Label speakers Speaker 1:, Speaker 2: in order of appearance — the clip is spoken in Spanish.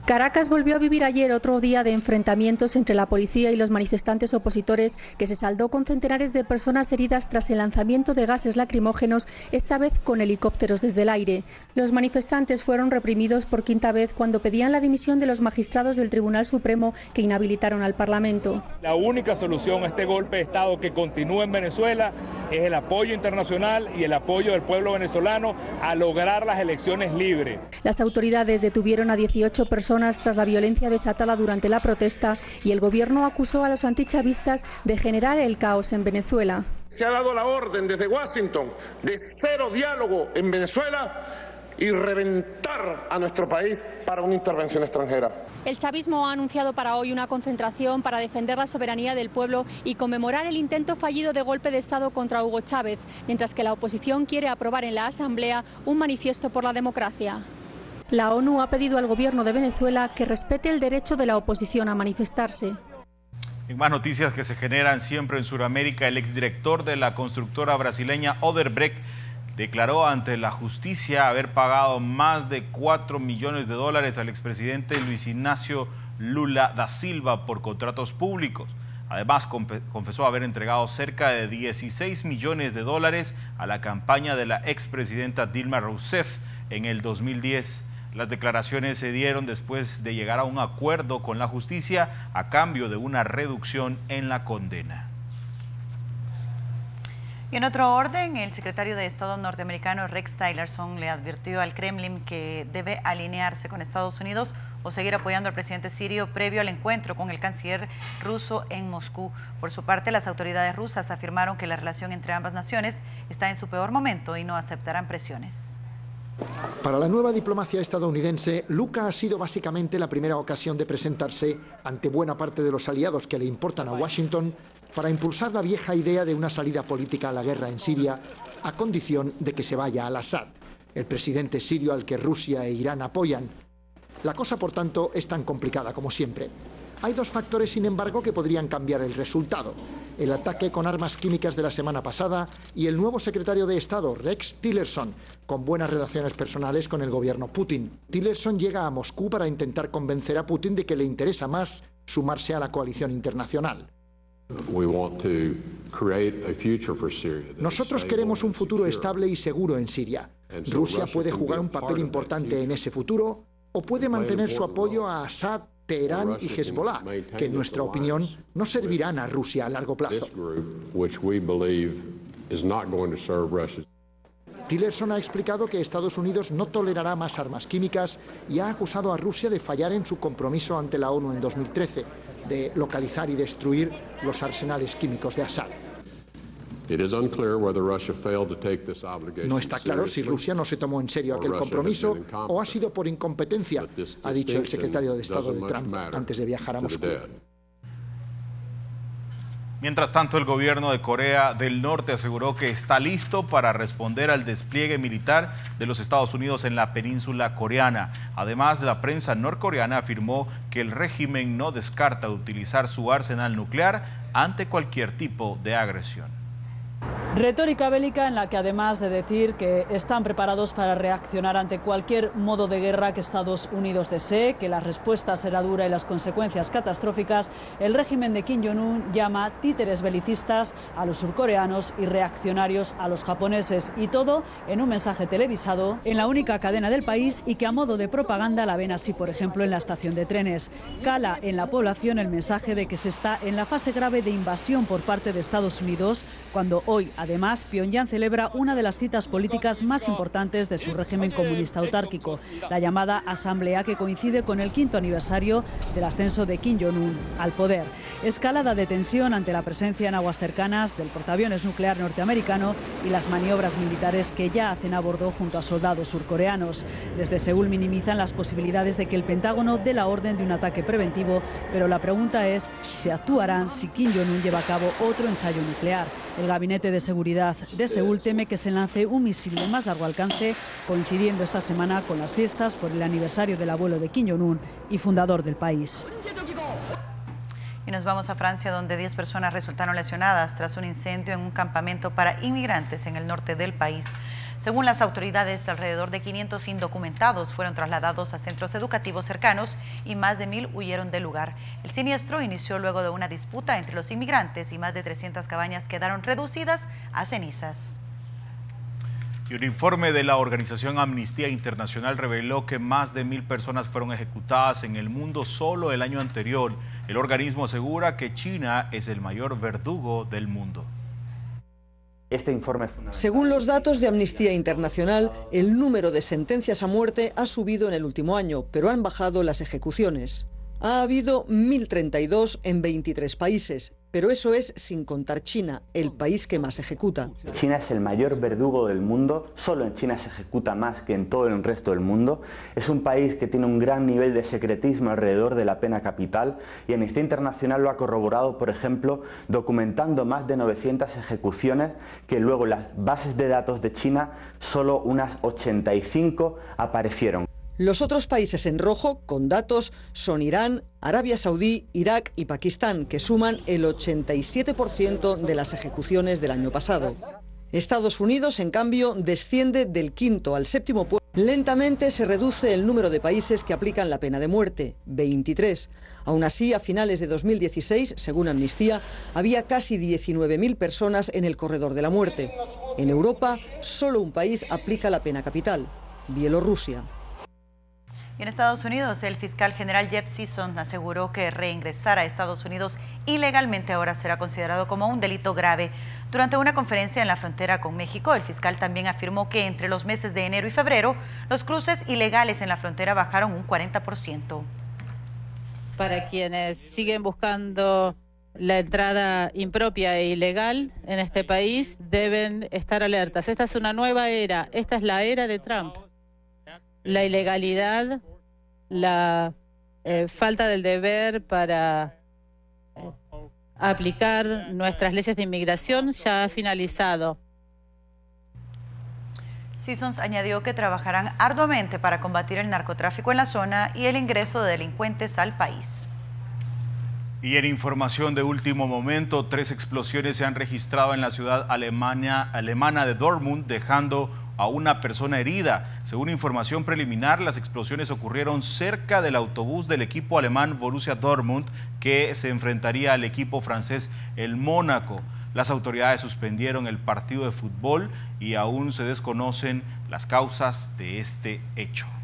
Speaker 1: Caracas volvió a vivir ayer otro día de enfrentamientos entre la policía y los manifestantes opositores, que se saldó con centenares de personas heridas tras el lanzamiento de gases lacrimógenos, esta vez con helicópteros desde el aire. Los manifestantes fueron reprimidos por quinta vez cuando pedían la dimisión de los magistrados del Tribunal Supremo que inhabilitaron al Parlamento.
Speaker 2: La única solución a este golpe de Estado que continúa en Venezuela es el apoyo internacional y el apoyo del pueblo venezolano a lograr las elecciones libres.
Speaker 1: Las autoridades detuvieron a 18 personas tras la violencia desatada durante la protesta y el gobierno acusó a los antichavistas de generar el caos en Venezuela.
Speaker 3: Se ha dado la orden desde Washington de cero diálogo en Venezuela y reventar a nuestro país para una intervención extranjera.
Speaker 1: El chavismo ha anunciado para hoy una concentración para defender la soberanía del pueblo y conmemorar el intento fallido de golpe de Estado contra Hugo Chávez, mientras que la oposición quiere aprobar en la Asamblea un manifiesto por la democracia. La ONU ha pedido al gobierno de Venezuela que respete el derecho de la oposición a manifestarse.
Speaker 4: En más noticias que se generan siempre en Sudamérica, el exdirector de la constructora brasileña Odebrecht declaró ante la justicia haber pagado más de 4 millones de dólares al expresidente Luis Ignacio Lula da Silva por contratos públicos. Además, confesó haber entregado cerca de 16 millones de dólares a la campaña de la expresidenta Dilma Rousseff en el 2010. Las declaraciones se dieron después de llegar a un acuerdo con la justicia a cambio de una reducción en la condena.
Speaker 5: Y en otro orden, el secretario de Estado norteamericano Rex Tillerson le advirtió al Kremlin que debe alinearse con Estados Unidos o seguir apoyando al presidente sirio previo al encuentro con el canciller ruso en Moscú. Por su parte, las autoridades rusas afirmaron que la relación entre ambas naciones está en su peor momento y no aceptarán presiones.
Speaker 6: Para la nueva diplomacia estadounidense, Luka ha sido básicamente la primera ocasión de presentarse ante buena parte de los aliados que le importan a Washington para impulsar la vieja idea de una salida política a la guerra en Siria, a condición de que se vaya al-Assad, el presidente sirio al que Rusia e Irán apoyan. La cosa, por tanto, es tan complicada como siempre. Hay dos factores, sin embargo, que podrían cambiar el resultado: el ataque con armas químicas de la semana pasada y el nuevo secretario de Estado, Rex Tillerson, con buenas relaciones personales con el gobierno Putin. Tillerson llega a Moscú para intentar convencer a Putin de que le interesa más sumarse a la coalición internacional. Nosotros queremos un futuro estable y seguro en Siria. Rusia puede jugar un papel importante en ese futuro o puede mantener su apoyo a Assad, Teherán y Hezbollah, que en nuestra opinión no servirán a Rusia a largo plazo. Tillerson ha explicado que Estados Unidos no tolerará más armas químicas y ha acusado a Rusia de fallar en su compromiso ante la ONU en 2013, de localizar y destruir los arsenales químicos de Assad. No está claro si Rusia no se tomó en serio aquel compromiso o ha sido por incompetencia, ha dicho el secretario de Estado de Trump antes de viajar a Moscú.
Speaker 4: Mientras tanto, el gobierno de Corea del Norte aseguró que está listo para responder al despliegue militar de los Estados Unidos en la península coreana. Además, la prensa norcoreana afirmó que el régimen no descarta utilizar su arsenal nuclear ante cualquier tipo de agresión.
Speaker 7: Retórica bélica en la que, además de decir que están preparados para reaccionar ante cualquier modo de guerra que Estados Unidos desee, que la respuesta será dura y las consecuencias catastróficas, el régimen de Kim Jong-un llama títeres belicistas a los surcoreanos y reaccionarios a los japoneses, y todo en un mensaje televisado en la única cadena del país y que a modo de propaganda la ven así, por ejemplo, en la estación de trenes. Cala en la población el mensaje de que se está en la fase grave de invasión por parte de Estados Unidos, cuando hoy, además, Pyongyang celebra una de las citas políticas más importantes de su régimen comunista autárquico, la llamada Asamblea, que coincide con el 5º aniversario del ascenso de Kim Jong-un al poder. Escalada de tensión ante la presencia en aguas cercanas del portaaviones nuclear norteamericano y las maniobras militares que ya hacen a bordo junto a soldados surcoreanos. Desde Seúl minimizan las posibilidades de que el Pentágono dé la orden de un ataque preventivo, pero la pregunta es si actuarán si Kim Jong-un lleva a cabo otro ensayo nuclear. El Gabinete de Seguridad de Seúl teme que se lance un misil de más largo alcance, coincidiendo esta semana con las fiestas por el aniversario del abuelo de Kim Jong-un y fundador del país.
Speaker 5: Y nos vamos a Francia, donde 10 personas resultaron lesionadas tras un incendio en un campamento para inmigrantes en el norte del país. Según las autoridades, alrededor de 500 indocumentados fueron trasladados a centros educativos cercanos y más de 1000 huyeron del lugar. El siniestro inició luego de una disputa entre los inmigrantes y más de 300 cabañas quedaron reducidas a cenizas.
Speaker 4: Y un informe de la organización Amnistía Internacional reveló que más de 1000 personas fueron ejecutadas en el mundo solo el año anterior. El organismo asegura que China es el mayor verdugo del mundo.
Speaker 8: Este informe
Speaker 9: Según los datos de Amnistía Internacional, el número de sentencias a muerte ha subido en el último año, pero han bajado las ejecuciones. Ha habido 1032 en 23 países, pero eso es sin contar China, el país que más ejecuta.
Speaker 8: China es el mayor verdugo del mundo, solo en China se ejecuta más que en todo el resto del mundo. Es un país que tiene un gran nivel de secretismo alrededor de la pena capital y Amnistía Internacional lo ha corroborado, por ejemplo, documentando más de 900 ejecuciones que luego en las bases de datos de China solo unas 85 aparecieron.
Speaker 9: Los otros países en rojo, con datos, son Irán, Arabia Saudí, Irak y Pakistán, que suman el 87% de las ejecuciones del año pasado. Estados Unidos, en cambio, desciende del 5º al 7º puesto. Lentamente se reduce el número de países que aplican la pena de muerte, 23. Aún así, a finales de 2016, según Amnistía, había casi 19.000 personas en el corredor de la muerte. En Europa, solo un país aplica la pena capital, Bielorrusia.
Speaker 5: Y en Estados Unidos, el fiscal general Jeff Sessions aseguró que reingresar a Estados Unidos ilegalmente ahora será considerado como un delito grave. Durante una conferencia en la frontera con México, el fiscal también afirmó que entre los meses de enero y febrero, los cruces ilegales en la frontera bajaron un 40%.
Speaker 10: Para quienes siguen buscando la entrada impropia e ilegal en este país, deben estar alertas. Esta es una nueva era, esta es la era de Trump. La ilegalidad, la falta del deber para aplicar nuestras leyes de inmigración ya ha finalizado.
Speaker 5: Sessions añadió que trabajarán arduamente para combatir el narcotráfico en la zona y el ingreso de delincuentes al país.
Speaker 4: Y en información de último momento, 3 explosiones se han registrado en la ciudad alemana de Dortmund, dejando a una persona herida. Según información preliminar, las explosiones ocurrieron cerca del autobús del equipo alemán Borussia Dortmund, que se enfrentaría al equipo francés el Mónaco. Las autoridades suspendieron el partido de fútbol y aún se desconocen las causas de este hecho.